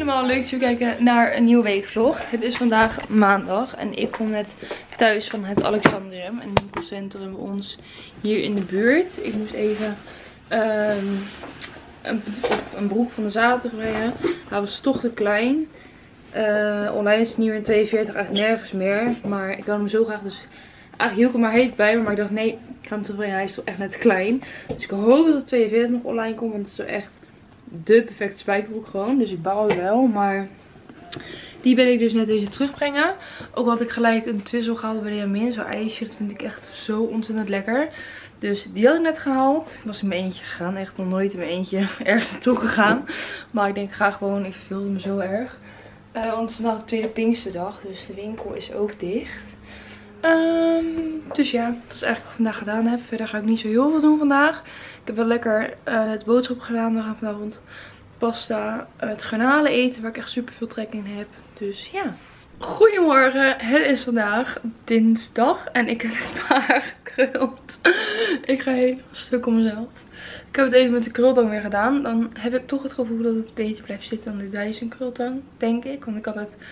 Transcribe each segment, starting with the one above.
allemaal, leuk dat jullie kijken naar een nieuwe weekvlog. Het is vandaag maandag en ik kom net thuis van het Alexandrium, een winkelcentrum bij ons hier in de buurt. Ik moest even een broek van de zaterdag brengen. Hij was toch te klein. Online is het niet meer 42, eigenlijk nergens meer. Maar ik wilde hem zo graag, dus eigenlijk hield ik hem maar heet bij me. Maar ik dacht nee, ik ga hem terugbrengen, hij is toch echt net te klein. Dus ik hoop dat de 42 nog online komt, want het is zo echt de perfecte spijkerbroek gewoon. Dus ik baal wel, maar die ben ik dus net deze terugbrengen. Ook had ik gelijk een twizzel gehaald bij de Jamin. Zo'n ijsje, dat vind ik echt zo ontzettend lekker. Dus die had ik net gehaald. Ik was in mijn eentje gegaan. Echt nog nooit in mijn eentje ergens naartoe gegaan. Maar ik denk ik ga gewoon, ik verveelde me zo erg. Want het is vandaag de tweede Pinksterdag. Dus de winkel is ook dicht. Dus ja, dat is eigenlijk wat ik vandaag gedaan heb. Verder ga ik niet zo heel veel doen vandaag. Ik heb wel lekker het boodschap gedaan. We gaan vanavond pasta met garnalen eten. Waar ik echt super veel trek in heb. Dus ja. Goedemorgen. Het is vandaag dinsdag. En ik heb het maar gekruld. Ik ga helemaal stuk om mezelf. Ik heb het even met de krultang weer gedaan. Dan heb ik toch het gevoel dat het beter blijft zitten dan de Dyson krultang. Denk ik. Want ik had het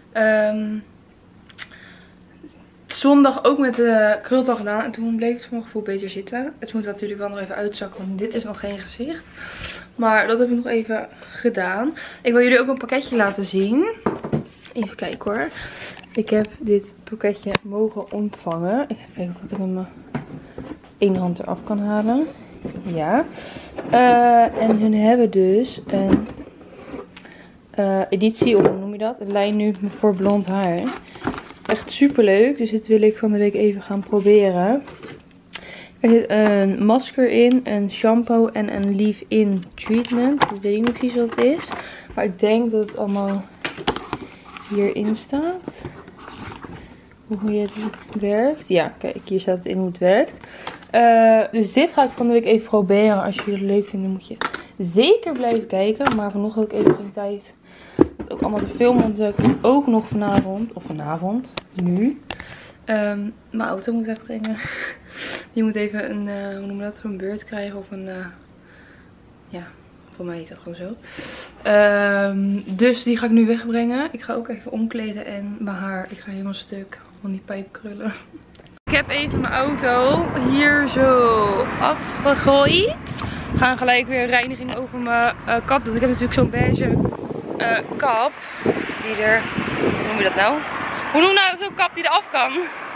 zondag ook met de krultang gedaan. En toen bleef het voor mijn gevoel beter zitten. Het moet natuurlijk wel nog even uitzakken. Want dit is nog geen gezicht. Maar dat heb ik nog even gedaan. Ik wil jullie ook een pakketje laten zien. Even kijken hoor. Ik heb dit pakketje mogen ontvangen. Ik ga even of ik met mijn ene hand eraf kan halen. Ja. En hun hebben dus een editie, of hoe noem je dat? Een lijn nu voor blond haar. Echt super leuk. Dus dit wil ik van de week even gaan proberen. Er zit een masker in, een shampoo en een leave-in treatment. Ik weet niet precies wat het is. Maar ik denk dat het allemaal hierin staat. Hoe het werkt. Ja, kijk, hier staat het in hoe het werkt. Dus dit ga ik van de week even proberen. Als jullie het leuk vinden, moet je zeker blijven kijken. Maar vanochtend heb ik even geen tijd om het ook allemaal te filmen. Want ik ook nog vanavond, nu, mijn auto moet wegbrengen. Die moet even een, hoe noem je dat, een beurt krijgen of een, ja, voor mij heet dat gewoon zo. Dus die ga ik nu wegbrengen. Ik ga ook even omkleden en mijn haar, ik ga helemaal stuk van die pijpkrullen. Ik heb even mijn auto hier zo afgegooid. We gaan gelijk weer reiniging over mijn kap doen. Ik heb natuurlijk zo'n beige kap. Die er, hoe noem je dat nou? Hoe noem je nou zo'n kap die er af kan?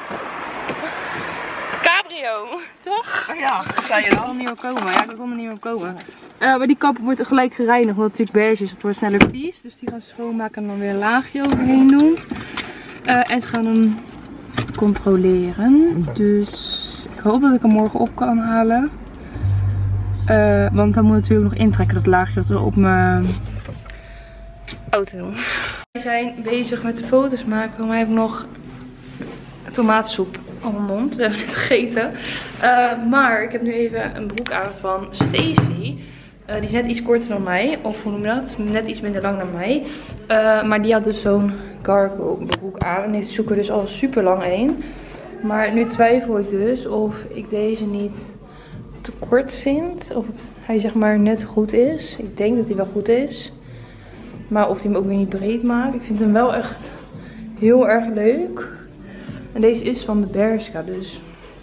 Cabrio, toch? Oh ja, zei je Ik dan? kon er niet op komen. Ja, ik kon er niet op komen. Maar die kap wordt gelijk gereinigd, want het natuurlijk beige is. Het wordt sneller vies. Dus die gaan ze schoonmaken en dan weer een laagje overheen doen. En ze gaan hem controleren. Dus ik hoop dat ik hem morgen op kan halen. Want dan moet ik natuurlijk nog intrekken dat laagje dat we op mijn auto doen. We zijn bezig met de foto's maken. Voor mij heb ik nog tomaatsoep op mijn mond. We hebben net gegeten. Maar ik heb nu even een broek aan van Stacy. Die is net iets korter dan mij. Of hoe noem je dat? Net iets minder lang dan mij. Maar die had dus zo'n cargo broek aan. En ik zoek er dus al super lang een. Maar nu twijfel ik dus of ik deze niet te kort vind. Of hij zeg maar net goed is. Ik denk dat hij wel goed is. Maar of hij hem ook weer niet breed maakt. Ik vind hem wel echt heel erg leuk. En deze is van de Bershka, dus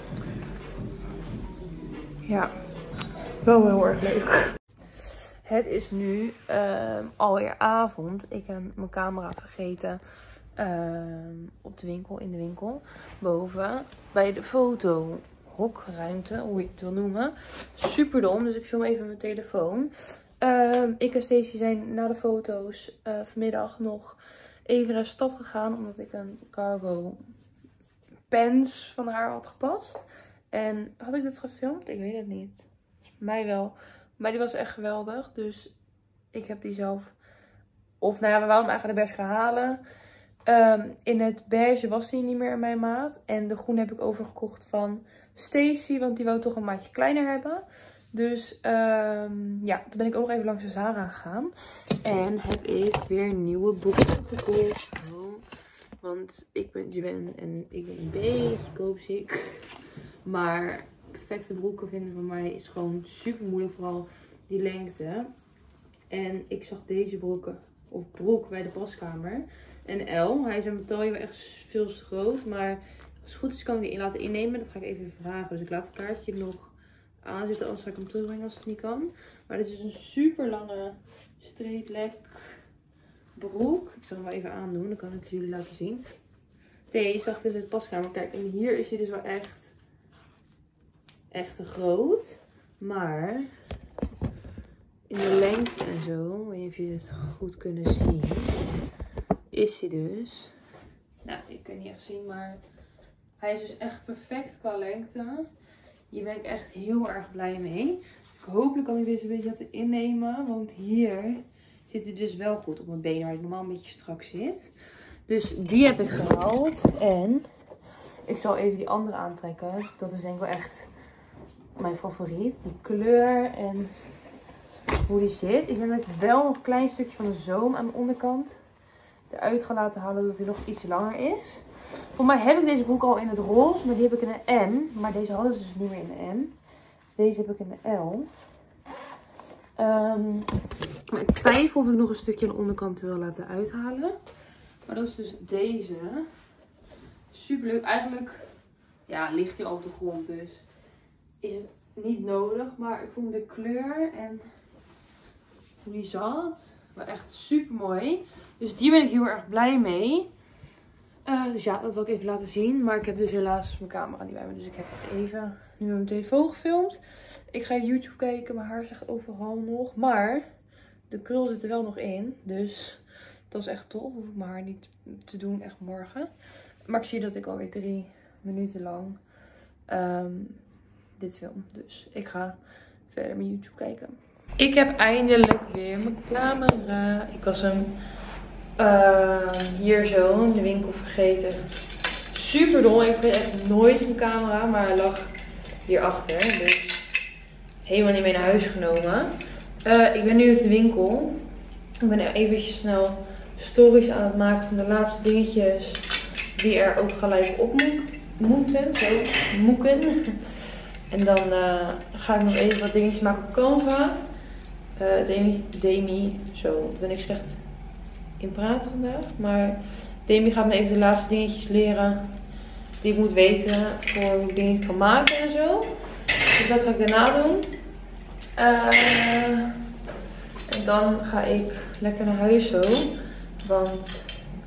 ja, wel heel erg leuk. Het is nu alweer avond. Ik heb mijn camera vergeten op de winkel, in de winkel. Boven bij de fotohokruimte, hoe je het wil noemen. Super dom, dus ik film even mijn telefoon. Ik en Stacey zijn na de foto's vanmiddag nog even naar de stad gegaan. Omdat ik een cargo pants van haar had gepast. En had ik dit gefilmd? Ik weet het niet. Mij wel. Maar die was echt geweldig. Dus ik heb die zelf. Of nou ja, we wouden hem eigenlijk naar de Bershka halen. In het beige was die niet meer in mijn maat. En de groene heb ik overgekocht van Stacy. Want die wou toch een maatje kleiner hebben. Dus ja, toen ben ik ook nog even langs de Zara gegaan. En heb ik weer nieuwe broeken gekocht. Want ik ben een beetje koopziek. Maar perfecte broeken vinden voor mij is gewoon super moeilijk. Vooral die lengte. En ik zag deze broeken of broek bij de paskamer. Een L. Hij is een taille echt veel te groot. Maar als het goed is kan ik die laten innemen. Dat ga ik even vragen. Dus ik laat het kaartje nog aanzitten. Anders ga ik hem terugbrengen als het niet kan. Maar dit is een super lange straight leg broek. Ik zal hem wel even aandoen. Dan kan ik jullie laten zien. Deze zag ik dus in de paskamer. Kijk, en hier is hij dus wel echt te groot. Maar in de lengte en zo, ik weet niet of jullie het goed kunnen zien, is hij dus, nou, je kunt niet echt zien, maar hij is dus echt perfect qua lengte. Hier ben ik echt heel erg blij mee. Hopelijk kan ik deze een beetje laten innemen, want hier zit hij dus wel goed op mijn benen, waar ik normaal een beetje strak zit. Dus die heb ik gehaald en ik zal even die andere aantrekken. Dat is denk ik wel echt mijn favoriet. Die kleur en hoe die zit. Ik denk dat ik wel nog een klein stukje van de zoom aan de onderkant eruit ga laten halen, zodat hij nog iets langer is. Voor mij heb ik deze broek al in het roze, maar die heb ik in een M. Maar deze hadden ze dus niet meer in de M. Deze heb ik in de L. Maar ik twijfel of ik nog een stukje aan de onderkant wil laten uithalen. Maar dat is dus deze. Super leuk. Eigenlijk ja, ligt hij al op de grond, dus is het niet nodig. Maar ik vond de kleur en hoe die zat wel echt super mooi. Dus die ben ik heel erg blij mee. Dus ja, dat wil ik even laten zien. Maar ik heb dus helaas mijn camera niet bij me. Dus ik heb het even nu met mijn telefoon gefilmd. Ik ga YouTube kijken. Mijn haar zegt overal nog. Maar de krul zit er wel nog in. Dus dat is echt tof. Hoef ik mijn haar niet te doen echt morgen. Maar ik zie dat ik alweer 3 minuten lang dit film. Dus ik ga verder mijn YouTube kijken. Ik heb eindelijk weer mijn camera. Ik was hem hier zo in de winkel vergeten. Super dom. Ik vind echt nooit mijn camera. Maar hij lag hierachter. Dus helemaal niet mee naar huis genomen. Ik ben nu op de winkel. Ik ben eventjes snel stories aan het maken van de laatste dingetjes die er ook gelijk op moeten. Zo, moeken. En dan ga ik nog even wat dingetjes maken op Canva. Demi, zo ben ik slecht in praten vandaag. Maar Demi gaat me even de laatste dingetjes leren die ik moet weten voor hoe ik dingen kan maken en zo. Dus dat ga ik daarna doen. En dan ga ik lekker naar huis zo. Want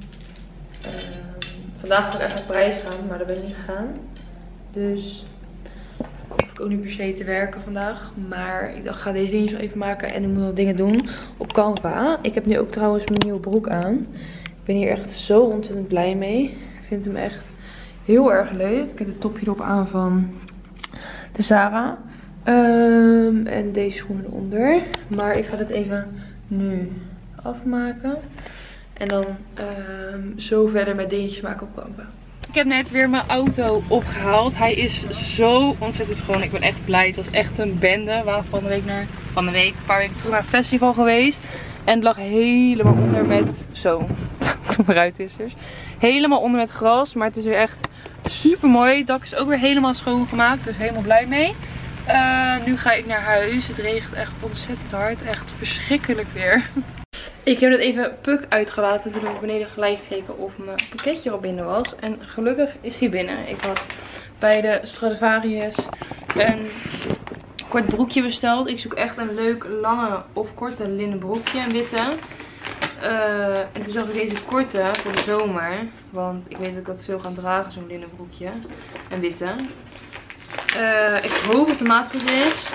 vandaag ga ik eigenlijk naar Parijs gaan, maar daar ben ik niet gegaan. Dus hoef ik ook niet per se te werken vandaag. Maar ik dacht, ik ga deze dingetjes wel even maken. En ik moet nog dingen doen op Canva. Ik heb nu ook trouwens mijn nieuwe broek aan. Ik ben hier echt zo ontzettend blij mee. Ik vind hem echt heel erg leuk. Ik heb het topje erop aan van de Zara. En deze schoenen eronder. Maar ik ga dit even nu afmaken. En dan zo verder met dingetjes maken op Canva. Ik heb net weer mijn auto opgehaald. Hij is zo ontzettend schoon. Ik ben echt blij. Het was echt een bende. We waren een paar weken terug naar een festival geweest. En het lag helemaal onder met zo. Ruitwissers. Helemaal onder met gras. Maar het is weer echt super mooi. Het dak is ook weer helemaal schoongemaakt. Dus helemaal blij mee. Nu ga ik naar huis. Het regent echt ontzettend hard. Echt verschrikkelijk weer. Ik heb net even Puk uitgelaten. Toen heb ik beneden gelijk gekeken of mijn pakketje al binnen was. En gelukkig is hij binnen. Ik had bij de Stradivarius een kort broekje besteld. Ik zoek echt een leuk lange of korte linnen broekje. Een witte. En toen zag ik deze korte voor de zomer. Want ik weet dat ik dat veel ga dragen, zo'n linnen broekje. Een witte. Ik hoop dat de maat goed is.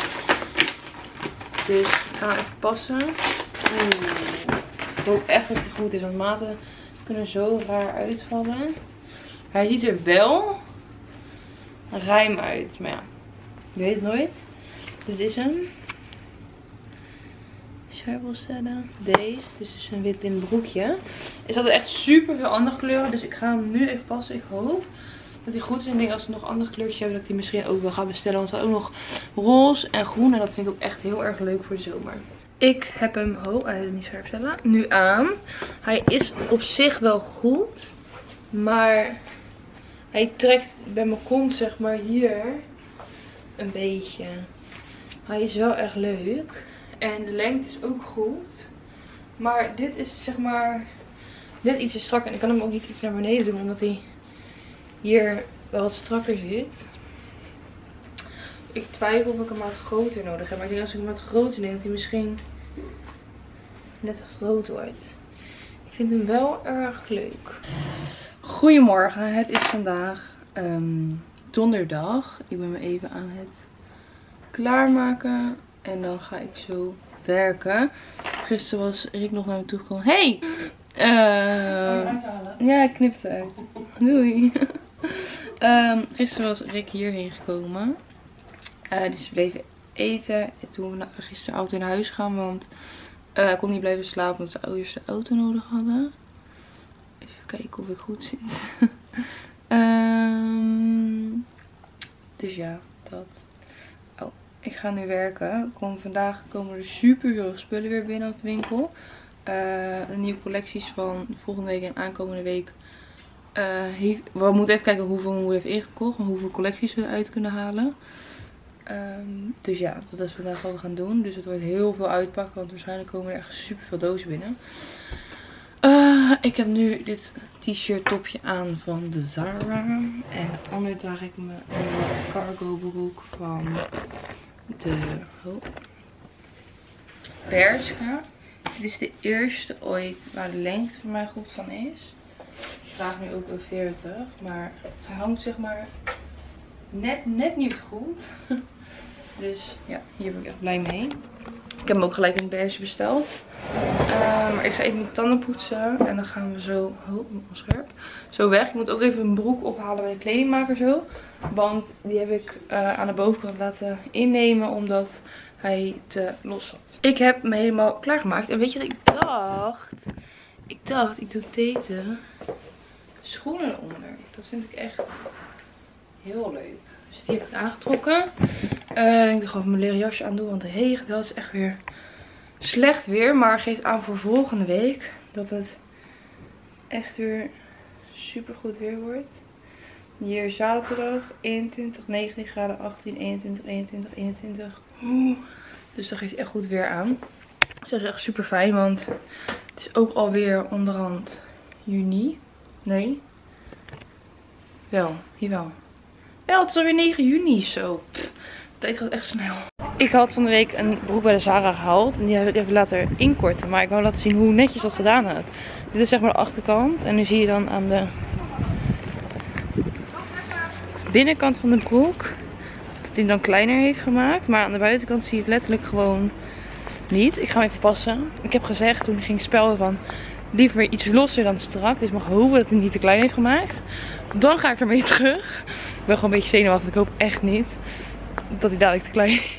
Dus ik ga even passen. Ik hoop echt dat het goed is, want maten kunnen zo raar uitvallen. Hij ziet er wel ruim uit, maar ja, je weet het nooit. Dit is hem. Stellen. Deze. Het is dus een wit linnen broekje. Er zaten echt super veel andere kleuren, dus ik ga hem nu even passen. Ik hoop dat hij goed is. En ik denk als er nog andere kleurtjes hebben, dat ik die misschien ook wel ga bestellen. Want er staat ook nog roze en groen. En dat vind ik ook echt heel erg leuk voor de zomer. Ik heb hem, niet scherp stellen, nu aan. Hij is op zich wel goed. Maar hij trekt bij mijn kont, zeg maar, hier een beetje. Hij is wel echt leuk. En de lengte is ook goed. Maar dit is zeg maar net ietsje strakker. En ik kan hem ook niet iets naar beneden doen. Omdat hij hier wel wat strakker zit. Ik twijfel of ik een maat groter nodig heb. Maar ik denk als ik een maat groter neem dat hij misschien net te groot wordt. Ik vind hem wel erg leuk. Goedemorgen. Het is vandaag donderdag. Ik ben me even aan het klaarmaken. En dan ga ik zo werken. Gisteren was Rick nog naar me toe gekomen. Hey! Ja, ik knip het uit. Doei. Gisteren was Rick hierheen gekomen. Dus we bleven eten. En toen we gisteravond weer naar huis gaan. Want ik kon niet blijven slapen omdat de ouders de auto nodig hadden. Even kijken of ik goed zit. Dus ja, dat. Oh, ik ga nu werken. Vandaag komen er super veel spullen weer binnen op de winkel. De nieuwe collecties van volgende week en aankomende week. We moeten even kijken hoeveel we hebben ingekocht. En hoeveel collecties we eruit kunnen halen. Dus ja, dat is vandaag wat we gaan doen. Dus het wordt heel veel uitpakken. Want waarschijnlijk komen er echt super veel dozen binnen. Ik heb nu dit t-shirt topje aan van de Zara. En onder draag ik mijn cargo broek van de Bershka. Dit is de eerste ooit waar de lengte voor mij goed van is. Ik draag nu ook een 40. Maar hij hangt zeg maar net niet goed. Dus ja, hier ben ik echt blij mee. Ik heb hem ook gelijk in beige besteld. Maar ik ga even mijn tanden poetsen. En dan gaan we zo weg. Ik moet ook even een broek ophalen bij de kledingmaker zo. Want die heb ik aan de bovenkant laten innemen. Omdat hij te los zat. Ik heb me helemaal klaargemaakt. En weet je wat ik dacht? Ik doe deze schoenen eronder. Dat vind ik echt heel leuk. Dus die heb ik aangetrokken. Ik ga gewoon mijn leren jasje aan doen. Want de regen, dat is echt weer slecht weer. Maar geeft aan voor volgende week dat het echt weer super goed weer wordt. Hier zaterdag 21, 19 graden, 18, 21, 21, 21. Dus dat geeft echt goed weer aan. Dus dat is echt super fijn. Want het is ook alweer onderhand juni. Nee. Wel, jawel. Ja, het is alweer 9 juni zo. De tijd gaat echt snel. Ik had van de week een broek bij de Zara gehaald. En die heb ik later inkorten. Maar ik wou laten zien hoe netjes dat gedaan had. Dit is zeg maar de achterkant. En nu zie je dan aan de binnenkant van de broek dat hij hem dan kleiner heeft gemaakt. Maar aan de buitenkant zie je het letterlijk gewoon niet. Ik ga hem even passen. Ik heb gezegd toen ik ging spelden van liever iets losser dan strak. Dus ik mag hopen dat hij niet te klein heeft gemaakt. Dan ga ik ermee terug. Ik ben gewoon een beetje zenuwachtig. Ik hoop echt niet dat hij dadelijk te klein is.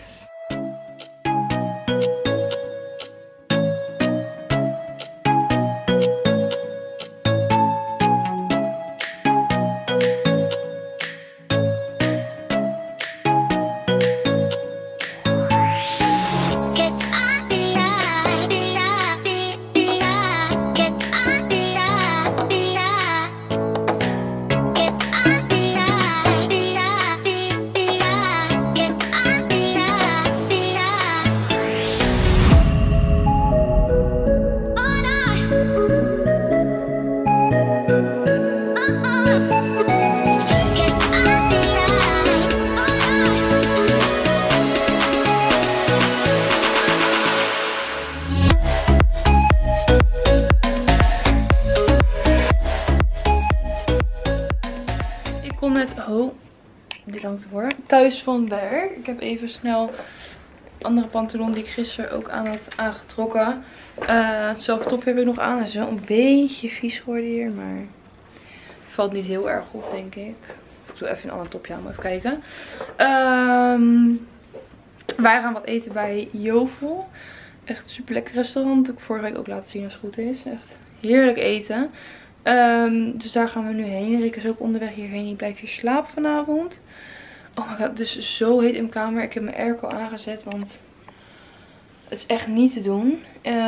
Dit hangt ervoor. Thuis van werk. Ik heb even snel andere pantalon die ik gisteren ook aan had aangetrokken. Hetzelfde topje heb ik nog aan. Hij is wel een beetje vies geworden hier. Maar valt niet heel erg op denk ik. Ik doe even een ander topje aan. Maar even kijken. Wij gaan wat eten bij Jovel. Echt een super lekker restaurant. Dat heb ik vorige week ook laten zien als het goed is. Echt heerlijk eten. Dus daar gaan we nu heen. Rick is ook onderweg hierheen. Ik blijf hier slapen vanavond. Oh my god, het is zo heet in mijn kamer. Ik heb mijn airco aangezet, want het is echt niet te doen.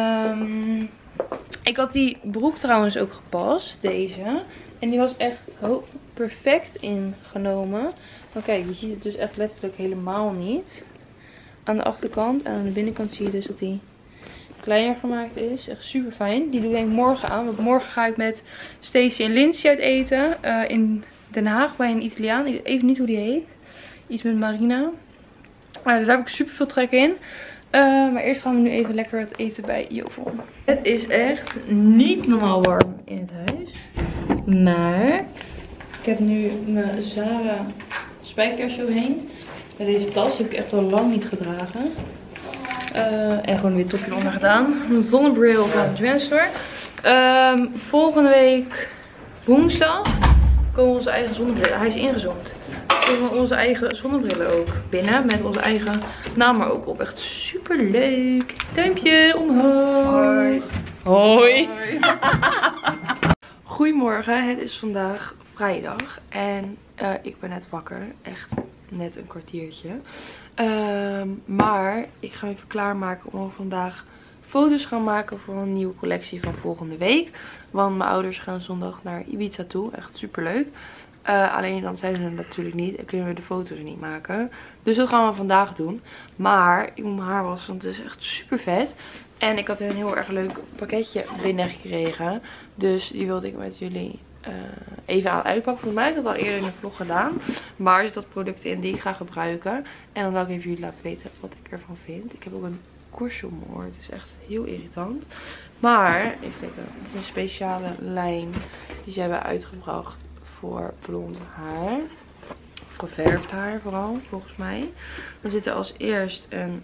Ik had die broek trouwens ook gepast, deze. En die was echt perfect ingenomen. Maar kijk, je ziet het dus echt letterlijk helemaal niet. Aan de achterkant en aan de binnenkant zie je dus dat hij kleiner gemaakt is. Echt super fijn. Die doe ik morgen aan. Want morgen ga ik met Stacey en Lindsay uit eten. In Den Haag bij een Italiaan. Ik weet even niet hoe die heet. Iets met Marina. Dus daar heb ik super veel trek in. Maar eerst gaan we nu even lekker het eten bij Jovan. Het is echt niet normaal warm in het huis. Maar ik heb nu mijn Zara spijkersje overheen. Met deze tas heb ik echt al lang niet gedragen. En gewoon weer topje onder gedaan. Mijn zonnebril van Drugstore. Volgende week woensdag komen onze eigen zonnebrillen. Hij is ingezoomd. Komen onze eigen zonnebrillen ook binnen. Met onze eigen naam er ook op. Echt super leuk. Duimpje omhoog. Hoi. Hoi. Hoi. Goedemorgen. Het is vandaag vrijdag. En ik ben net wakker. Echt net een kwartiertje. Maar ik ga even klaarmaken om vandaag foto's gaan maken voor een nieuwe collectie van volgende week. Want mijn ouders gaan zondag naar Ibiza toe. Echt super leuk. Alleen dan zijn ze er natuurlijk niet en kunnen we de foto's niet maken. Dus dat gaan we vandaag doen. Maar ik moet mijn haar wassen, want het is echt super vet. En ik had een heel erg leuk pakketje binnengekregen. Dus die wilde ik met jullie even aan uitpakken. Volgens mij heb ik dat al eerder in een vlog gedaan. Maar er zitten producten in die ik ga gebruiken. En dan zal ik even jullie laten weten wat ik ervan vind. Ik heb ook een korstje om mijn oor. Het is echt heel irritant. Maar, even kijken. Het is een speciale lijn die ze hebben uitgebracht voor blond haar. Of geverfd haar vooral, volgens mij. Dan zit er als eerst een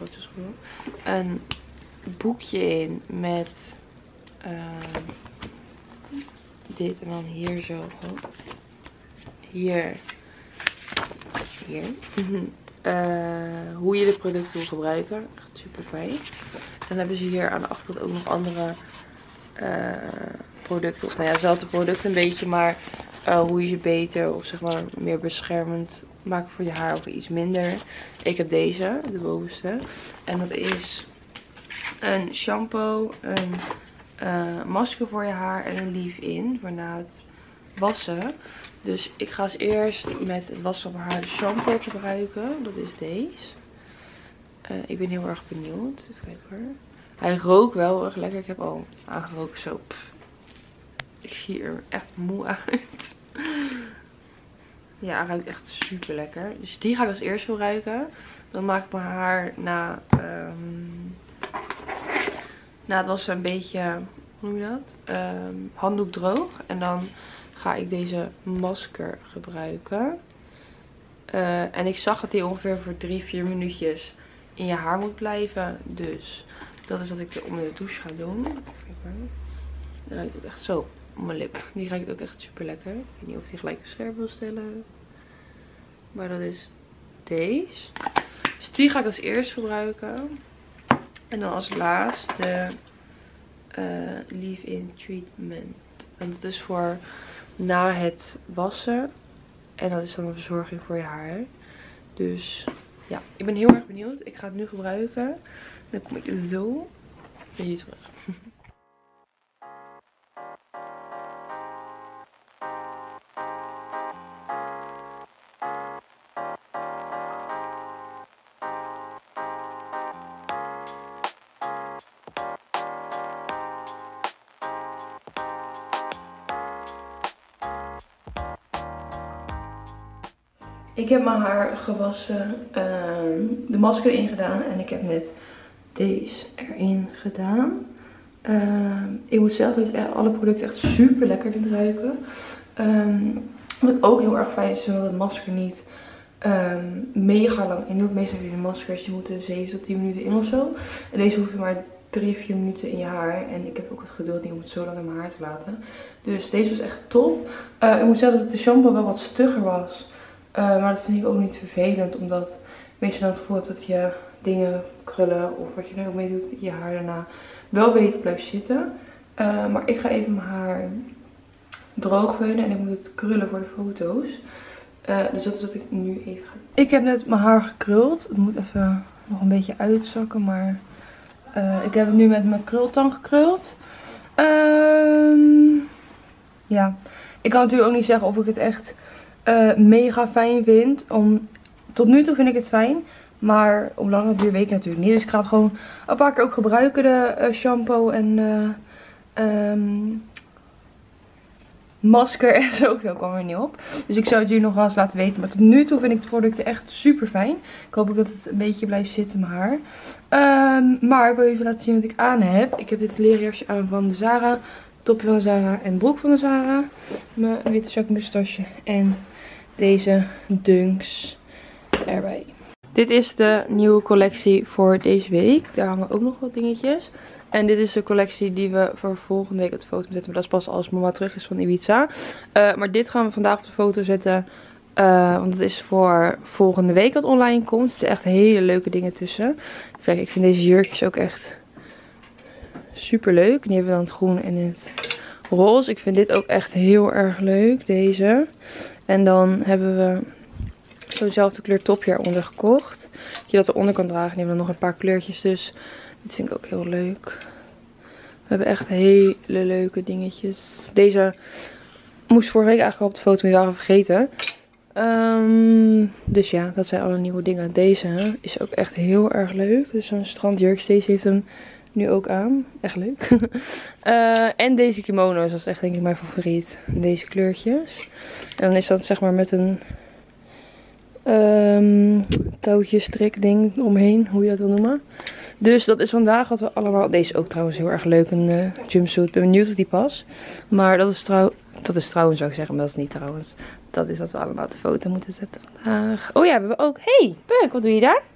boekje in met dit en dan hier zo. Hier. Hoe je de producten wil gebruiken. Echt super fijn. En dan hebben ze hier aan de achterkant ook nog andere producten. Of nou ja, dezelfde producten een beetje, maar hoe je ze beter of zeg maar meer beschermend maakt voor je haar of iets minder. Ik heb deze, de bovenste. En dat is een shampoo, een masker voor je haar en een leave-in voor na het wassen. Dus ik ga als eerst met het wassen op haar de shampoo gebruiken. Dat is deze. Ik ben heel erg benieuwd. Even kijken hoor. Hij rookt wel erg lekker. Ik heb al aangeroken zo. Ik zie er echt moe uit. Ja, hij ruikt echt super lekker. Dus die ga ik als eerst gebruiken. Dan maak ik mijn haar na het wassen een beetje, hoe noem je dat? Handdoek droog. En dan ga ik deze masker gebruiken. En ik zag dat die ongeveer voor 3-4 minuutjes in je haar moet blijven. Dus dat is wat ik onder de douche ga doen. Dan ruikt het echt zo op mijn lip. Die ruikt ook echt super lekker. Ik weet niet of die gelijk scherp wil stellen. Maar dat is deze. Dus die ga ik als eerst gebruiken. En dan als laatst de leave-in treatment. En dat is voor na het wassen. En dat is dan een verzorging voor je haar. Dus ja, ik ben heel erg benieuwd. Ik ga het nu gebruiken. Dan kom ik zo bij je terug. Ik heb mijn haar gewassen, de masker erin gedaan en ik heb net deze erin gedaan. Ik moet zelf dat ik alle producten echt super lekker vind ruiken. Wat ook heel erg fijn is, dat de masker niet mega lang in doet. Meestal heb je de maskers, die moeten 7 tot 10 minuten in of zo. En deze hoef je maar 3-4 minuten in je haar. En ik heb ook het geduld niet om het zo lang in mijn haar te laten. Dus deze was echt top. Ik moet zeggen dat de shampoo wel wat stugger was. Maar dat vind ik ook niet vervelend, omdat meestal dan het gevoel hebt dat je dingen krullen of wat je er ook mee doet, je haar daarna wel beter blijft zitten. Maar ik ga even mijn haar droog veunen en ik moet het krullen voor de foto's. Dus dat is wat ik nu even ga doen. Ik heb net mijn haar gekruld. Het moet even nog een beetje uitzakken, maar ik heb het nu met mijn krultang gekruld. Ja, ik kan natuurlijk ook niet zeggen of ik het echt mega fijn vind. Tot nu toe vind ik het fijn. Maar op lange duur weet ik natuurlijk niet. Dus ik ga het gewoon een paar keer ook gebruiken. De shampoo en masker en zo. Ik kwam er niet op. Dus ik zou het jullie nog wel eens laten weten. Maar tot nu toe vind ik de producten echt super fijn. Ik hoop ook dat het een beetje blijft zitten mijn haar. Maar ik wil even laten zien wat ik aan heb. Ik heb dit leren jasje aan van de Zara. Topje van de Zara en broek van de Zara. Mijn witte zakmoustache. En deze Dunks erbij. Dit is de nieuwe collectie voor deze week. Daar hangen ook nog wat dingetjes. En dit is de collectie die we voor volgende week op de foto zetten. Maar dat is pas als mama terug is van Ibiza. Maar dit gaan we vandaag op de foto zetten. Want het is voor volgende week wat online komt. Er zitten echt hele leuke dingen tussen. Kijk, ik vind deze jurkjes ook echt super leuk. Die hebben we dan het groen en het roze. Ik vind dit ook echt heel erg leuk. Deze. En dan hebben we zo'nzelfde kleur topje eronder gekocht. Dat je dat eronder kan dragen. Die hebben dan nog een paar kleurtjes. Dus dit vind ik ook heel leuk. We hebben echt hele leuke dingetjes. Deze moest vorige week eigenlijk al op de foto, maar die waren vergeten. Dus ja, dat zijn alle nieuwe dingen. Deze is ook echt heel erg leuk. Dus zo'n strandjurk. Deze heeft hem nu ook aan. Echt leuk. En deze kimono's. Dat is echt denk ik mijn favoriet. Deze kleurtjes. En dan is dat zeg maar met een touwtje strik ding omheen. Hoe je dat wil noemen. Dus dat is vandaag wat we allemaal... Deze is ook trouwens heel erg leuk. Een jumpsuit. Ik ben benieuwd of die past. Maar dat is trouwens zou ik zeggen. Maar dat is niet trouwens. Dat is wat we allemaal op de foto moeten zetten vandaag. Oh ja, we hebben ook... Hey, Puk, wat doe je daar?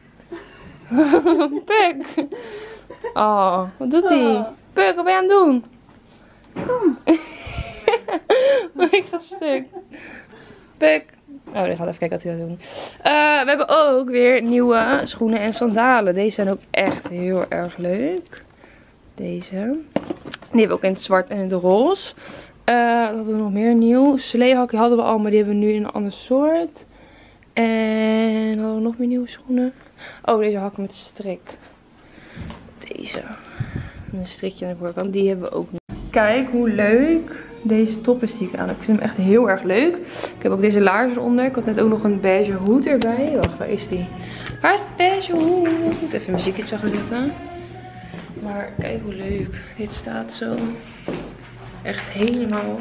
Puk. Oh, wat doet hij? Puk, wat ben je aan het doen? Kom. Ik ga stuk. Puk. Oh, die gaat even kijken wat hij gaat doen. We hebben ook weer nieuwe schoenen en sandalen. Deze zijn ook echt heel erg leuk. Deze. Die hebben we ook in het zwart en in het roze. Wat hadden we nog meer nieuw? Sleehakken hadden we al, maar die hebben we nu in een ander soort. En hadden we nog meer nieuwe schoenen? Oh, deze hakken met een strik. Deze. Met een strikje aan de voorkant. Die hebben we ook niet. Kijk hoe leuk deze top is die ik aan heb. Ik vind hem echt heel erg leuk. Ik heb ook deze laarzen eronder. Ik had net ook nog een beige hoed erbij. Wacht, waar is die? Waar is de beige hoed? Ik moet even muziekje gaan zetten. Maar kijk hoe leuk. Dit staat zo. Echt helemaal.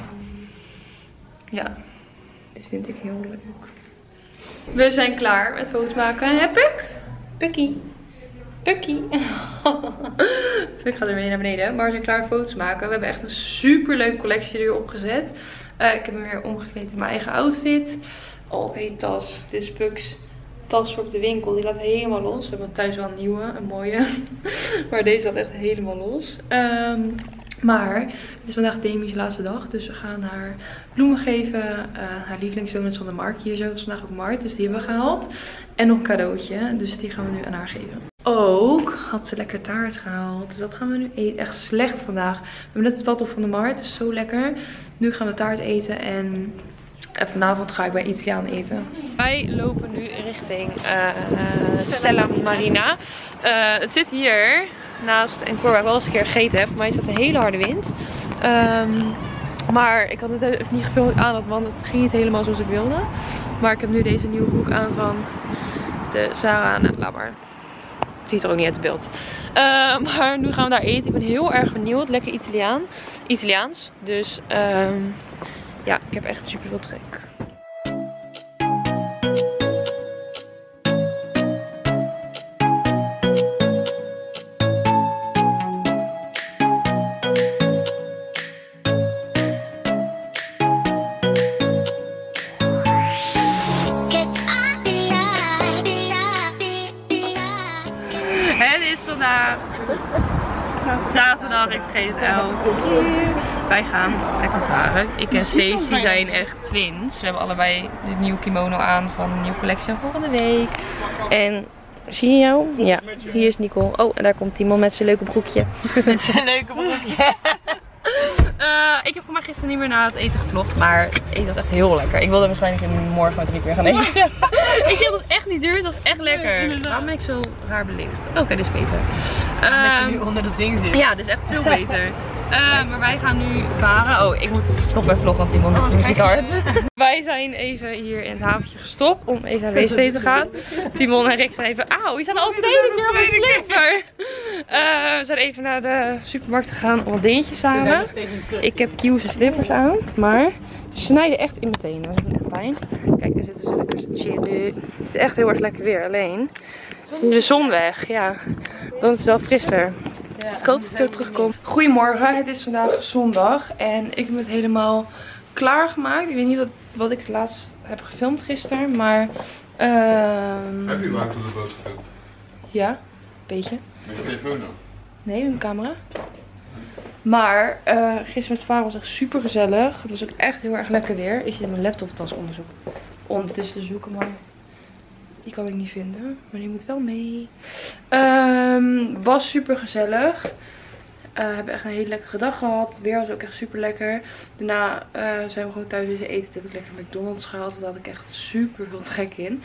Ja, dit vind ik heel leuk. We zijn klaar met foto's maken. Hè, Puk? Pukkie. Pukkie. Puk gaat ermee naar beneden. Maar we zijn klaar met foto's maken. We hebben echt een super leuke collectie er opgezet. Ik heb hem weer omgekleed in mijn eigen outfit. Oh, kijk die tas. Dit is Puk's tas voor op de winkel. Die laat helemaal los. We hebben thuis wel een nieuwe, een mooie. Maar deze laat echt helemaal los. Maar het is vandaag Demi's laatste dag. Dus we gaan haar bloemen geven. Haar lievelingsdonuts van de markt. Hier zo is vandaag ook markt. Dus die hebben we gehaald. En nog een cadeautje. Dus die gaan we nu aan haar geven. Ook had ze lekker taart gehaald. Dus dat gaan we nu eten. Echt slecht vandaag. We hebben net patat op van de markt. Dus zo lekker. Nu gaan we taart eten. En vanavond ga ik bij Italiaan eten. Wij lopen nu richting Stella Marina. Het zit hier naast en waar ik wel eens een keer gegeten heb. Maar het zat een hele harde wind. Maar ik had het even niet gefilmd aan had, want het ging niet helemaal zoals ik wilde. Maar ik heb nu deze nieuwe broek aan van de Zara. Nou, laat maar. Het ziet er ook niet uit het beeld. Maar nu gaan we daar eten. Ik ben heel erg benieuwd. Lekker Italiaans. Dus ja, ik heb echt super veel trek. Het is vandaag zaterdag, ik vergeet het elke keer. Wij gaan lekker varen. Ik en Stacey zijn echt twins. We hebben allebei de nieuwe kimono aan van de nieuwe collectie van volgende week. En zie je jou? Ja, hier is Nicole. Oh, en daar komt Timo met zijn leuke broekje. Met zijn leuke broekje. Ik heb gewoon gisteren niet meer na het eten gevlogd, maar het eten was echt heel lekker. Ik wilde waarschijnlijk morgen maar 3 keer gaan eten. Ik zeg, het was echt niet duur, het was echt lekker. Waarom ben ik zo raar belicht? Oké, dit is beter. Dat je nu onder dat ding zit. Ja, dit is echt veel beter. Maar wij gaan nu varen. Oh, ik moet stoppen bij vloggen, want Timo is muziek hard. Wij zijn even hier in het haventje gestopt om even naar de wc te gaan. Timon en Rick zijn even... Auw, we zijn al tweede keer op een slipper. We zijn even naar de supermarkt gegaan om wat dingetjes te halen. Ik heb Q's slippers aan, maar ze snijden echt in mijn tenen. Dat is echt pijn. Kijk, daar zitten ze lekker te chillen. Het is echt heel erg lekker weer, alleen nu de zon weg, ja. Dan is het wel frisser. Dus ik hoop dat het zo terugkomt. Goedemorgen, het is vandaag zondag en ik heb het helemaal klaargemaakt. Ik weet niet wat ik laatst heb gefilmd gisteren, maar... Heb je überhaupt op de boot gefilmd? Ja, een beetje. Met je telefoon dan? Nee, met mijn camera. Maar gisteren met vader was echt super gezellig. Het was ook echt heel erg lekker weer. Ik zit in mijn laptoptas ondertussen te zoeken, maar die kan ik niet vinden. Maar die moet wel mee. Was super gezellig. We hebben echt een hele lekkere dag gehad. Het weer was ook echt super lekker. Daarna zijn we gewoon thuis wezen eten. Toen heb ik lekker McDonald's gehaald. Daar had ik echt super veel trek in.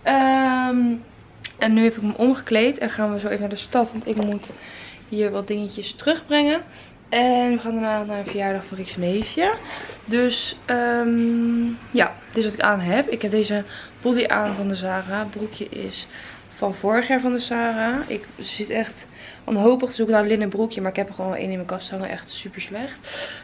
En nu heb ik me omgekleed. En gaan we zo even naar de stad. Want ik moet hier wat dingetjes terugbrengen. En we gaan daarna naar een verjaardag van Rick's neefje. Dus ja, dit is wat ik aan heb. Ik heb deze body aan van de Zara. Het broekje is van vorig jaar van de Zara. Ik zit echt wanhopig te zoeken naar een linnen broekje. Maar ik heb er gewoon één in mijn kast hangen. Echt super slecht.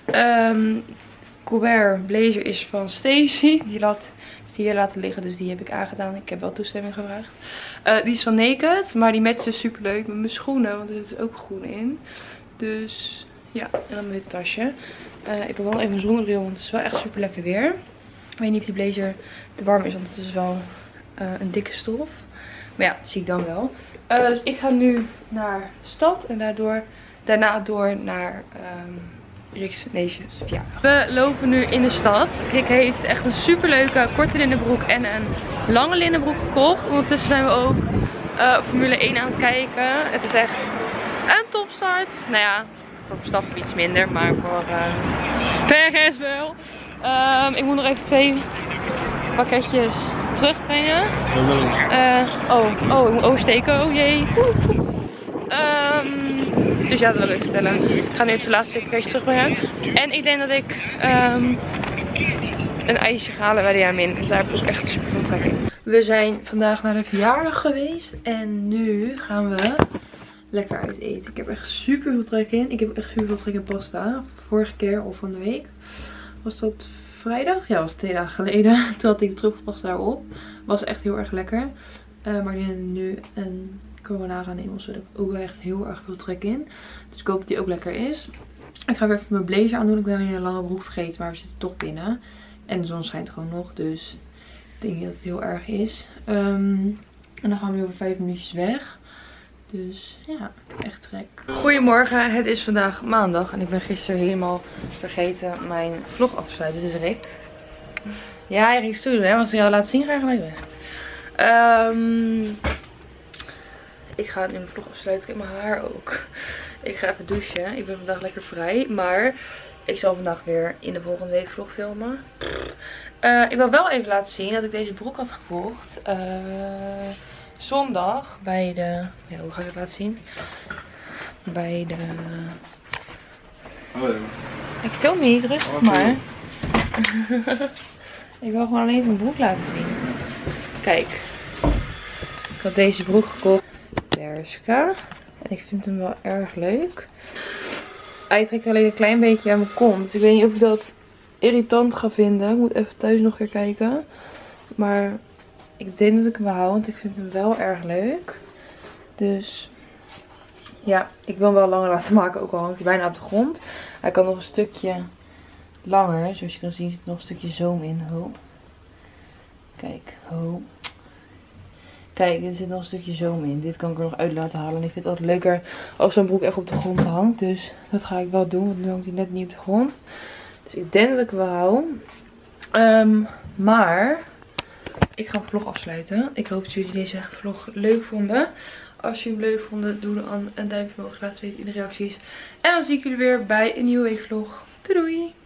Colbert blazer is van Stacy. Die hier laten liggen. Dus die heb ik aangedaan. Ik heb wel toestemming gevraagd. Die is van Naked. Maar die matcht dus super leuk met mijn schoenen. Want er zit ook groen in. Dus ja, en dan mijn witte tasje. Ik heb wel even een zonnebril. Want het is wel echt super lekker weer. Ik weet niet of die blazer te warm is. Want het is wel een dikke stof. Maar ja, dat zie ik dan wel. Dus ik ga nu naar de stad. En daarna door naar Rick's neefjes verjaardag. We lopen nu in de stad. Rick heeft echt een super leuke korte linnenbroek en een lange linnenbroek gekocht. Ondertussen zijn we ook Formule 1 aan het kijken. Het is echt een topstart. Nou ja, voor Verstappen iets minder, maar voor Perez wel. Ik moet nog even 2 pakketjes terugbrengen. Ik moet oversteken. Oh jee. Dus ja, dat wil ik vertellen. Ik ga nu even de laatste 2 pakketjes terugbrengen. En ik denk dat ik een ijsje ga halen bij de Jamin. Dus daar heb ik ook echt super veel trek in. We zijn vandaag naar de verjaardag geweest. En nu gaan we lekker uit eten. Ik heb echt super veel trek in. Ik heb echt super veel trek in pasta. Vorige keer of van de week. Was dat vrijdag? Ja, dat was 2 dagen geleden. Toen had ik de truffelpasta daarop. Was echt heel erg lekker. Maar ik denk nu een carbonara nemen. Zodat ik ook echt heel erg veel trek in. Dus ik hoop dat die ook lekker is. Ik ga weer even mijn blazer aandoen. Ik ben alleen een lange broek vergeten. Maar we zitten toch binnen. En de zon schijnt gewoon nog. Dus ik denk niet dat het heel erg is. En dan gaan we nu over 5 minuutjes weg. Dus ja, echt trek. Goedemorgen, het is vandaag maandag. En ik ben gisteren helemaal vergeten mijn vlog af te sluiten. Dit is Rick. Ja, Rick stuurde, hè. Als ik jou laat zien, ga je gelijk weg. Ik ga nu mijn vlog afsluiten. Ik heb mijn haar ook. Ik ga even douchen. Ik ben vandaag lekker vrij. Maar ik zal vandaag weer in de volgende week vlog filmen. Ik wil wel even laten zien dat ik deze broek had gekocht. Zondag bij de... Ja, hoe ga ik het laten zien? Bij de... Hallo. Ik film niet rustig, maar... Ik wil gewoon alleen mijn broek laten zien. Kijk. Ik had deze broek gekocht. Bershka. En ik vind hem wel erg leuk. Hij trekt alleen een klein beetje aan mijn kont. Dus ik weet niet of ik dat irritant ga vinden. Ik moet even thuis nog weer kijken. Maar ik denk dat ik hem hou. Want ik vind hem wel erg leuk. Dus ja, ik wil hem wel langer laten maken. Ook al hangt hij bijna op de grond. Hij kan nog een stukje langer. Zoals je kan zien zit er nog een stukje zoom in. Ho. Kijk. Ho. Kijk, er zit nog een stukje zoom in. Dit kan ik er nog uit laten halen. En ik vind het altijd leuker als zo'n broek echt op de grond hangt. Dus dat ga ik wel doen. Want nu hangt hij net niet op de grond. Dus ik denk dat ik hem wel hou. Maar ik ga mijn vlog afsluiten. Ik hoop dat jullie deze vlog leuk vonden. Als jullie hem leuk vonden, doe dan een duimpje omhoog. Laat weten in de reacties. En dan zie ik jullie weer bij een nieuwe weekvlog. Doei doei!